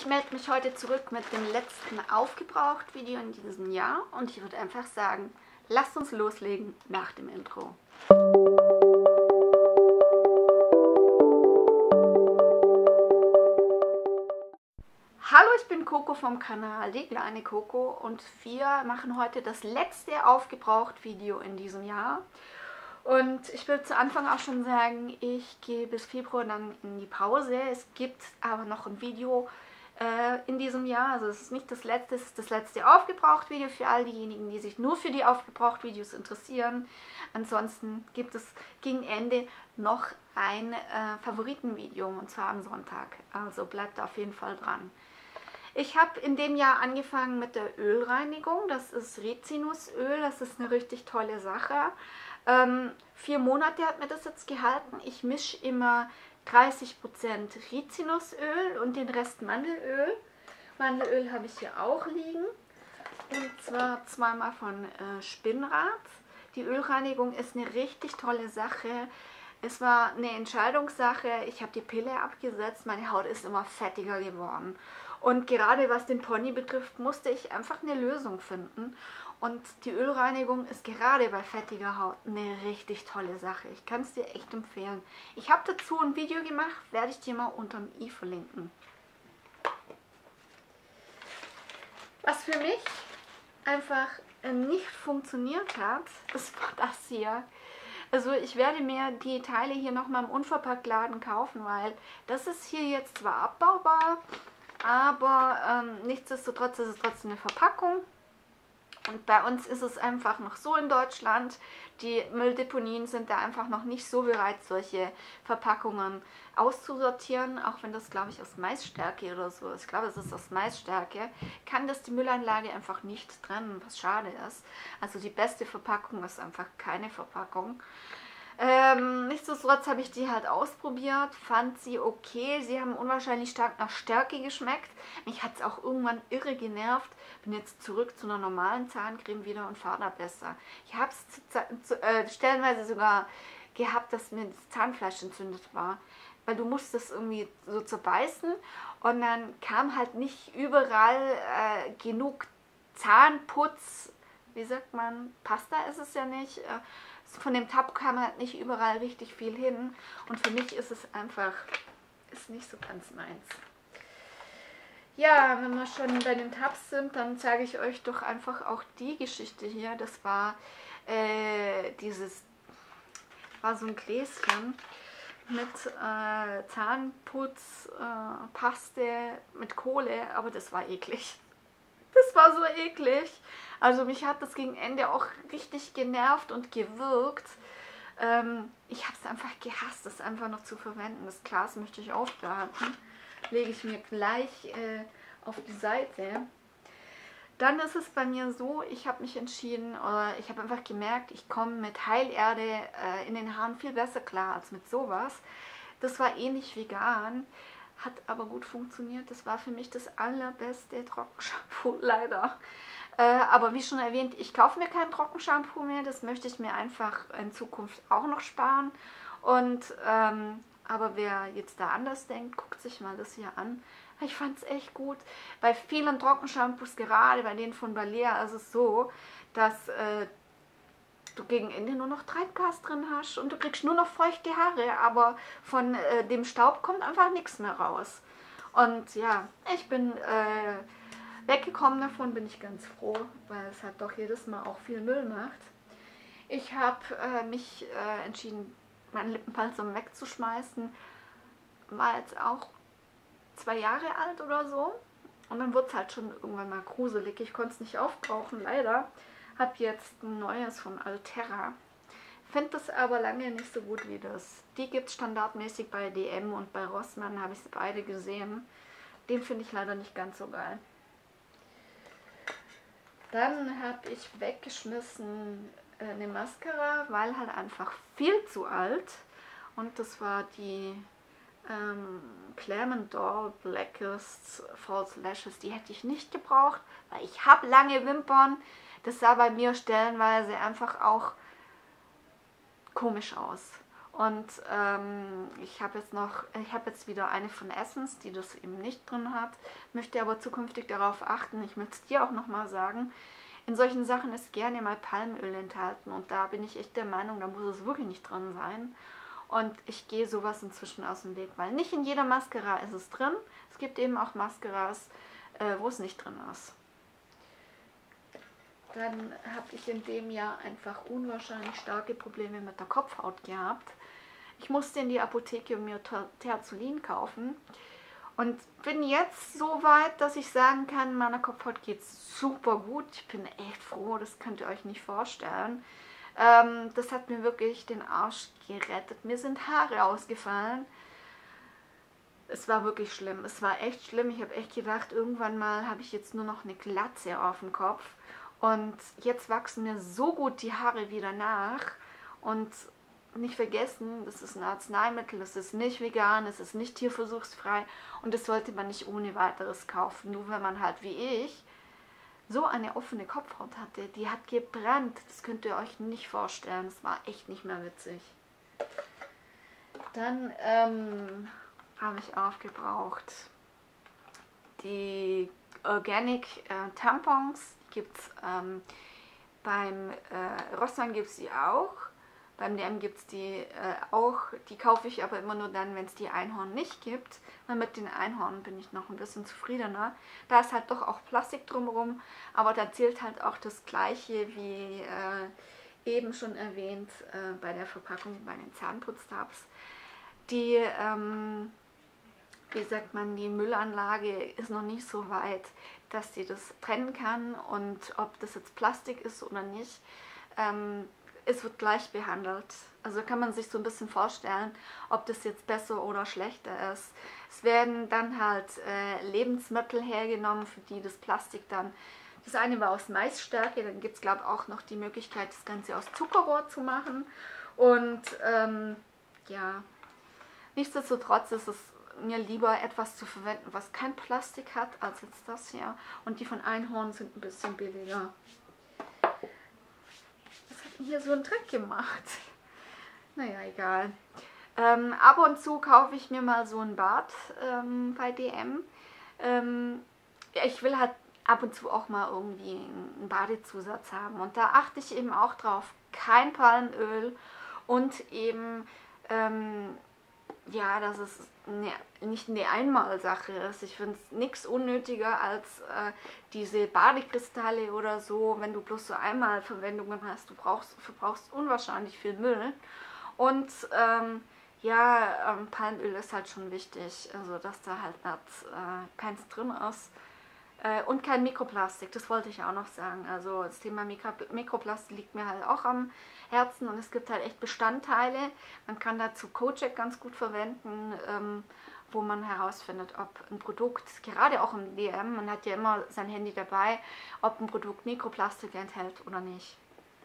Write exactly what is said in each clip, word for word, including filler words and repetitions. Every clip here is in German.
Ich melde mich heute zurück mit dem letzten Aufgebraucht-Video in diesem Jahr und ich würde einfach sagen, lasst uns loslegen nach dem Intro. Hallo, ich bin Coco vom Kanal Die kleine Coco und wir machen heute das letzte Aufgebraucht-Video in diesem Jahr. Und ich will zu Anfang auch schon sagen, ich gehe bis Februar dann in die Pause. Es gibt aber noch ein Video äh, in diesem Jahr, also es ist nicht das letzte, es ist das letzte Aufgebraucht-Video für all diejenigen, die sich nur für die Aufgebraucht-Videos interessieren. Ansonsten gibt es gegen Ende noch ein äh, Favoritenvideo und zwar am Sonntag, also bleibt auf jeden Fall dran. Ich habe in dem Jahr angefangen mit der Ölreinigung, das ist Rizinusöl, das ist eine richtig tolle Sache. Ähm, vier Monate hat mir das jetzt gehalten. Ich mische immer dreißig Prozent Rizinusöl und den Rest Mandelöl. Mandelöl habe ich hier auch liegen. Und zwar zweimal von äh, Spinnrad. Die Ölreinigung ist eine richtig tolle Sache. Es war eine Entscheidungssache. Ich habe die Pille abgesetzt. Meine Haut ist immer fettiger geworden. Und gerade was den Pony betrifft, musste ich einfach eine Lösung finden. Und die Ölreinigung ist gerade bei fettiger Haut eine richtig tolle Sache. Ich kann es dir echt empfehlen. Ich habe dazu ein Video gemacht, werde ich dir mal unterm i verlinken. Was für mich einfach nicht funktioniert hat, das war das hier. Also ich werde mir die Teile hier nochmal im Unverpacktladen kaufen, weil das ist hier jetzt zwar abbaubar, aber ähm, nichtsdestotrotz ist es trotzdem eine Verpackung. Und bei uns ist es einfach noch so in Deutschland, die Mülldeponien sind da einfach noch nicht so bereit, solche Verpackungen auszusortieren, auch wenn das, glaube ich, aus Maisstärke oder so ist. Ich glaube, es ist aus Maisstärke, kann das die Müllanlage einfach nicht trennen, was schade ist. Also die beste Verpackung ist einfach keine Verpackung. Ähm, nichtsdestotrotz habe ich die halt ausprobiert, fand sie okay. Sie haben unwahrscheinlich stark nach Stärke geschmeckt. Mich hat es auch irgendwann irre genervt. Bin jetzt zurück zu einer normalen Zahncreme wieder und fahre da besser. Ich habe es äh, stellenweise sogar gehabt, dass mir das Zahnfleisch entzündet war. Weil du musstest irgendwie so zerbeißen und dann kam halt nicht überall äh, genug Zahnputz. Wie sagt man? Pasta ist es ja nicht. Äh, Von dem Tab kam halt nicht überall richtig viel hin und für mich ist es einfach, ist nicht so ganz meins. Ja, wenn wir schon bei den Tabs sind, dann zeige ich euch doch einfach auch die Geschichte hier. Das war äh, dieses, war so ein Gläschen mit äh, Zahnputz, äh, Paste mit Kohle, aber das war eklig. Das war so eklig. Also mich hat das gegen Ende auch richtig genervt und gewirkt. Ähm, ich habe es einfach gehasst, das einfach noch zu verwenden. Das Glas möchte ich aufbehalten. Lege ich mir gleich äh, auf die Seite. Dann ist es bei mir so, ich habe mich entschieden, oder ich habe einfach gemerkt, ich komme mit Heilerde äh, in den Haaren viel besser klar als mit sowas. Das war ähnlich vegan. Hat aber gut funktioniert. Das war für mich das allerbeste Trockenshampoo, leider. Äh, aber wie schon erwähnt, ich kaufe mir kein Trockenshampoo mehr. Das möchte ich mir einfach in Zukunft auch noch sparen. Und ähm, aber wer jetzt da anders denkt, guckt sich mal das hier an. Ich fand es echt gut. Bei vielen Trockenshampoos, gerade bei denen von Balea, ist es so, dass äh, du gegen Ende nur noch Treibgas drin hast und du kriegst nur noch feuchte Haare, aber von äh, dem Staub kommt einfach nichts mehr raus. Und ja, ich bin äh, weggekommen davon, bin ich ganz froh, weil es halt doch jedes Mal auch viel Müll macht. Ich habe äh, mich äh, entschieden, meinen Lippenbalsam wegzuschmeißen. War jetzt auch zwei Jahre alt oder so. Und dann wurde es halt schon irgendwann mal gruselig. Ich konnte es nicht aufbrauchen, leider. Habe jetzt ein neues von Altera. Finde das aber lange nicht so gut wie das. Die gibt es standardmäßig bei D M und bei Rossmann, habe ich sie beide gesehen. Den finde ich leider nicht ganz so geil. Dann habe ich weggeschmissen äh, eine Mascara, weil halt einfach viel zu alt. Und das war die ähm, Clement Doll Blackest False Lashes. Die hätte ich nicht gebraucht, weil ich habe lange Wimpern. Das sah bei mir stellenweise einfach auch komisch aus. Und ähm, ich habe jetzt noch, ich habe jetzt wieder eine von Essence, die das eben nicht drin hat. möchte aber zukünftig darauf achten, ich möchte es dir auch nochmal sagen, in solchen Sachen ist gerne mal Palmöl enthalten und da bin ich echt der Meinung, da muss es wirklich nicht drin sein. Und ich gehe sowas inzwischen aus dem Weg, weil nicht in jeder Mascara ist es drin. Es gibt eben auch Mascaras, äh, wo es nicht drin ist. Dann habe ich in dem Jahr einfach unwahrscheinlich starke Probleme mit der Kopfhaut gehabt. Ich musste in die Apotheke und mir Terzolin kaufen. Und bin jetzt so weit, dass ich sagen kann, meiner Kopfhaut geht es super gut. Ich bin echt froh, das könnt ihr euch nicht vorstellen. Ähm, das hat mir wirklich den Arsch gerettet. Mir sind Haare ausgefallen. Es war wirklich schlimm. Es war echt schlimm. Ich habe echt gedacht, irgendwann mal habe ich jetzt nur noch eine Glatze auf dem Kopf. Und jetzt wachsen mir so gut die Haare wieder nach. Und nicht vergessen, das ist ein Arzneimittel, es ist nicht vegan, es ist nicht tierversuchsfrei und das sollte man nicht ohne weiteres kaufen. Nur wenn man halt wie ich so eine offene Kopfhaut hatte, die hat gebrannt. Das könnt ihr euch nicht vorstellen. Das war echt nicht mehr witzig. Dann ähm, habe ich aufgebraucht die Organic äh, Tampons. Die gibt es ähm, beim äh, Rossmann gibt es die auch. Beim D M gibt es die äh, auch, die kaufe ich aber immer nur dann, wenn es die Einhorn nicht gibt. Weil mit den Einhorn bin ich noch ein bisschen zufriedener. Da ist halt doch auch Plastik drumherum, aber da zählt halt auch das Gleiche wie äh, eben schon erwähnt äh, bei der Verpackung bei den Zahnputztabs. Die, ähm, wie sagt man, die Müllanlage ist noch nicht so weit, dass sie das trennen kann und ob das jetzt Plastik ist oder nicht. Ähm, Es wird gleich behandelt. Also kann man sich so ein bisschen vorstellen, ob das jetzt besser oder schlechter ist. Es werden dann halt äh, Lebensmittel hergenommen, für die das Plastik dann, das eine war aus Maisstärke, dann gibt es glaube ich auch noch die Möglichkeit, das Ganze aus Zuckerrohr zu machen. Und ähm, ja, nichtsdestotrotz ist es mir lieber etwas zu verwenden, was kein Plastik hat, als jetzt das hier. Und die von Einhorn sind ein bisschen billiger. Hier so einen Trick gemacht. Naja, egal. Ähm, ab und zu kaufe ich mir mal so ein Bad ähm, bei D M. Ähm, ja, ich will halt ab und zu auch mal irgendwie einen Badezusatz haben. Und da achte ich eben auch drauf. Kein Palmöl und eben, ähm, ja, dass es ne, nicht eine Einmalsache ist. Ich finde es nichts unnötiger als äh, diese Badekristalle oder so, wenn du bloß so einmal Verwendungen hast. Du brauchst, verbrauchst unwahrscheinlich viel Müll. Und ähm, ja, ähm, Palmöl ist halt schon wichtig, also dass da halt nicht, äh, keins drin ist. Äh, und kein Mikroplastik, das wollte ich auch noch sagen. Also das Thema Mikro Mikroplastik liegt mir halt auch am Herzen und es gibt halt echt Bestandteile. Man kann dazu Kojak ganz gut verwenden, ähm, wo man herausfindet, ob ein Produkt, gerade auch im D M, man hat ja immer sein Handy dabei, ob ein Produkt Mikroplastik enthält oder nicht.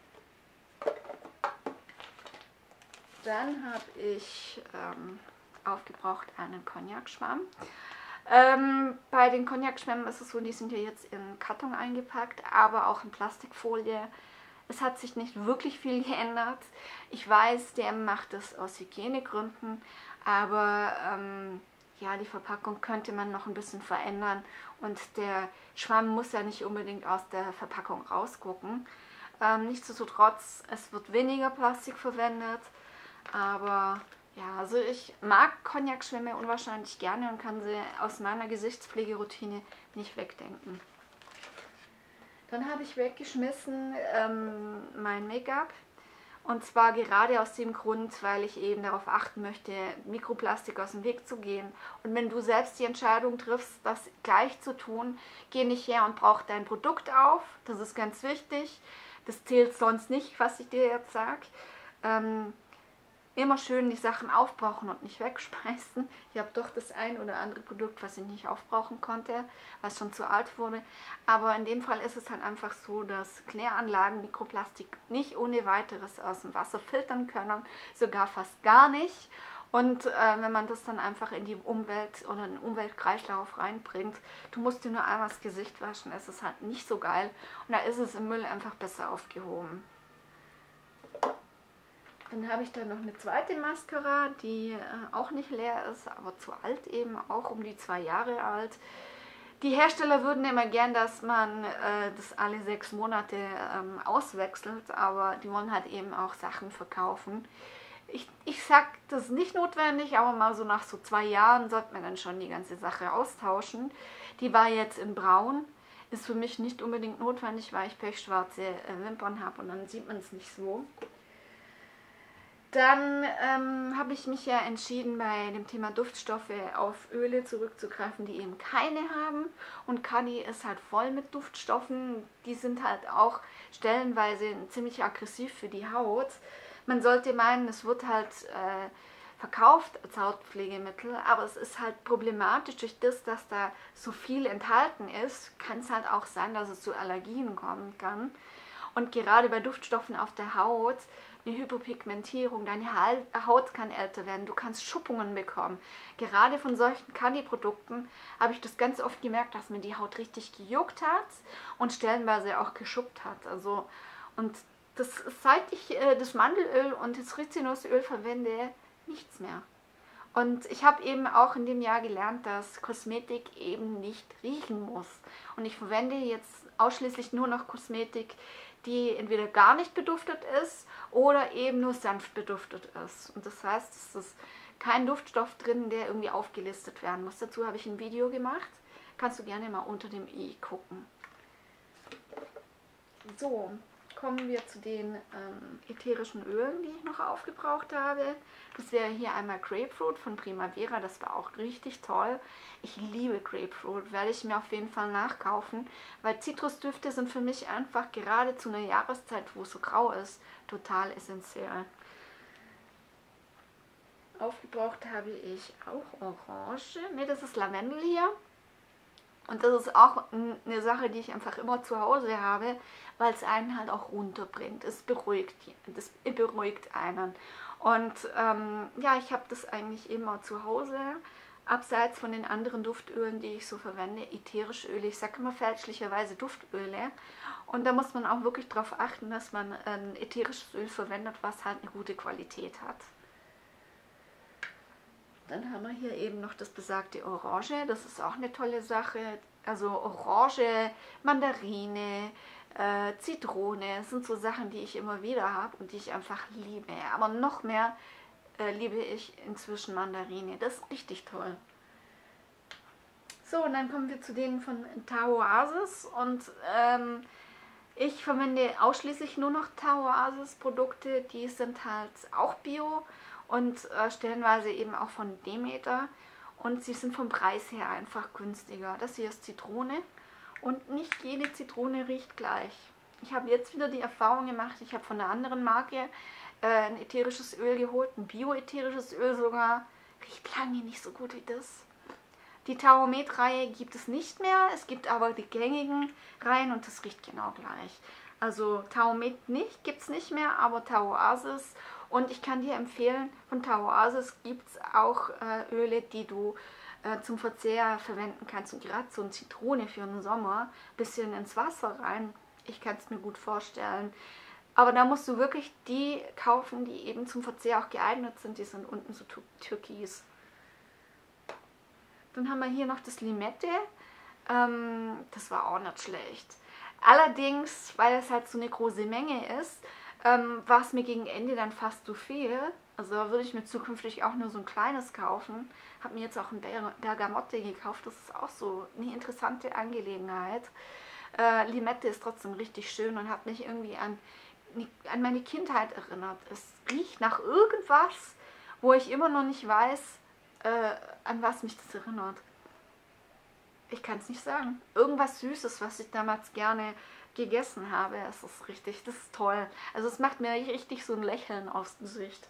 Dann habe ich ähm, aufgebraucht einen Cognac-Schwamm. Ähm, bei den Cognac-Schwämmen ist es so, die sind ja jetzt in Karton eingepackt, aber auch in Plastikfolie. Es hat sich nicht wirklich viel geändert. Ich weiß, D M macht es aus Hygienegründen, aber ähm, ja, die Verpackung könnte man noch ein bisschen verändern und der Schwamm muss ja nicht unbedingt aus der Verpackung rausgucken. Ähm, nichtsdestotrotz, es wird weniger Plastik verwendet, aber ja, also ich mag Cognac-Schwämme unwahrscheinlich gerne und kann sie aus meiner Gesichtspflegeroutine nicht wegdenken. Dann habe ich weggeschmissen ähm, mein Make-up. Und zwar gerade aus dem Grund, weil ich eben darauf achten möchte, Mikroplastik aus dem Weg zu gehen. Und wenn du selbst die Entscheidung triffst, das gleich zu tun, geh nicht her und brauch dein Produkt auf. Das ist ganz wichtig. Das zählt sonst nicht, was ich dir jetzt sage. Ähm, Immer schön die Sachen aufbrauchen und nicht wegschmeißen. Ich habe doch das ein oder andere Produkt, was ich nicht aufbrauchen konnte, was schon zu alt wurde. Aber in dem Fall ist es halt einfach so, dass Kläranlagen Mikroplastik nicht ohne weiteres aus dem Wasser filtern können, sogar fast gar nicht. Und äh, wenn man das dann einfach in die Umwelt oder in den Umweltkreislauf reinbringt, du musst dir nur einmal das Gesicht waschen, es ist halt nicht so geil. Und da ist es im Müll einfach besser aufgehoben. Dann habe ich dann noch eine zweite Mascara, die äh, auch nicht leer ist, aber zu alt eben, auch um die zwei Jahre alt. Die Hersteller würden immer gern, dass man äh, das alle sechs Monate ähm, auswechselt, aber die wollen halt eben auch Sachen verkaufen. Ich, ich sag, das ist nicht notwendig, aber mal so nach so zwei Jahren sollte man dann schon die ganze Sache austauschen. Die war jetzt in Braun, ist für mich nicht unbedingt notwendig, weil ich pechschwarze äh, Wimpern habe und dann sieht man es nicht so. Dann ähm, habe ich mich ja entschieden, bei dem Thema Duftstoffe auf Öle zurückzugreifen, die eben keine haben. Und Kani ist halt voll mit Duftstoffen. Die sind halt auch stellenweise ziemlich aggressiv für die Haut. Man sollte meinen, es wird halt äh, verkauft als Hautpflegemittel, aber es ist halt problematisch durch das, dass da so viel enthalten ist, kann es halt auch sein, dass es zu Allergien kommen kann. Und gerade bei Duftstoffen auf der Haut, eine Hyperpigmentierung, deine Haut kann älter werden, du kannst Schuppungen bekommen. Gerade von solchen Candy-Produkten habe ich das ganz oft gemerkt, dass mir die Haut richtig gejuckt hat und stellenweise auch geschuppt hat. Also, und das, seit ich äh, das Mandelöl und das Rizinusöl verwende, nichts mehr. Und ich habe eben auch in dem Jahr gelernt, dass Kosmetik eben nicht riechen muss. Und ich verwende jetzt ausschließlich nur noch Kosmetik, die entweder gar nicht beduftet ist oder eben nur sanft beduftet ist. Und das heißt, es ist kein Duftstoff drin, der irgendwie aufgelistet werden muss. Dazu habe ich ein Video gemacht. Kannst du gerne mal unter dem i gucken. So, kommen wir zu den ähm, ätherischen Ölen, die ich noch aufgebraucht habe. Das wäre hier einmal Grapefruit von Primavera, das war auch richtig toll. Ich liebe Grapefruit, werde ich mir auf jeden Fall nachkaufen, weil Zitrusdüfte sind für mich einfach gerade zu einer Jahreszeit, wo es so grau ist, total essentiell. Aufgebraucht habe ich auch Orange, ne, das ist Lavendel hier. Und das ist auch eine Sache, die ich einfach immer zu Hause habe, weil es einen halt auch runterbringt. Es beruhigt, das beruhigt einen. Und ähm, ja, ich habe das eigentlich immer zu Hause, abseits von den anderen Duftölen, die ich so verwende, ätherische Öle. Ich sage immer fälschlicherweise Duftöle. Und da muss man auch wirklich darauf achten, dass man ein ätherisches Öl verwendet, was halt eine gute Qualität hat. Dann haben wir hier eben noch das besagte Orange, das ist auch eine tolle Sache. Also Orange, Mandarine, äh, Zitrone sind so Sachen, die ich immer wieder habe und die ich einfach liebe. Aber noch mehr äh, liebe ich inzwischen Mandarine, das ist richtig toll. So, und dann kommen wir zu denen von Taoasis und ähm, ich verwende ausschließlich nur noch Taoasis Produkte, die sind halt auch bio und äh, stellenweise eben auch von Demeter und sie sind vom Preis her einfach günstiger. Das hier ist Zitrone und nicht jede Zitrone riecht gleich. Ich habe jetzt wieder die Erfahrung gemacht, ich habe von einer anderen Marke äh, ein ätherisches Öl geholt, ein bio-ätherisches Öl sogar, riecht lange nicht so gut wie das. Die Taomet-Reihe gibt es nicht mehr, es gibt aber die gängigen Reihen und das riecht genau gleich. Also Taomet nicht, gibt es nicht mehr, aber Taoasis. Und ich kann dir empfehlen, von Taoasis gibt es auch äh, Öle, die du äh, zum Verzehr verwenden kannst. Und gerade so eine Zitrone für den Sommer, ein bisschen ins Wasser rein. Ich kann es mir gut vorstellen. Aber da musst du wirklich die kaufen, die eben zum Verzehr auch geeignet sind. Die sind unten so türkis. Dann haben wir hier noch das Limette. Ähm, das war auch nicht schlecht. Allerdings, weil es halt so eine große Menge ist, ähm, war es mir gegen Ende dann fast zu viel. Also würde ich mir zukünftig auch nur so ein kleines kaufen. Habe mir jetzt auch ein Bergamotte gekauft. Das ist auch so eine interessante Angelegenheit. Äh, Limette ist trotzdem richtig schön und hat mich irgendwie an, an meine Kindheit erinnert. Es riecht nach irgendwas, wo ich immer noch nicht weiß, äh, an was mich das erinnert. Ich kann es nicht sagen. Irgendwas Süßes, was ich damals gerne gegessen habe. Es ist richtig, das ist toll. Also es macht mir richtig so ein Lächeln aufs Gesicht.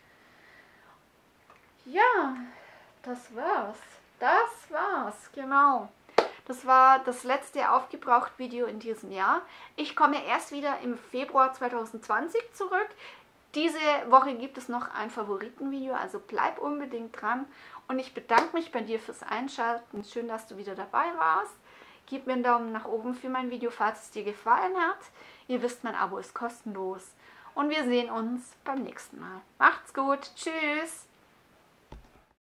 Ja, das war's. Das war's, genau. Das war das letzte Aufgebraucht-Video in diesem Jahr. Ich komme erst wieder im Februar zweitausendzwanzig zurück. Diese Woche gibt es noch ein Favoritenvideo, also bleib unbedingt dran. Und ich bedanke mich bei dir fürs Einschalten. Schön, dass du wieder dabei warst. Gib mir einen Daumen nach oben für mein Video, falls es dir gefallen hat. Ihr wisst, mein Abo ist kostenlos. Und wir sehen uns beim nächsten Mal. Macht's gut. Tschüss.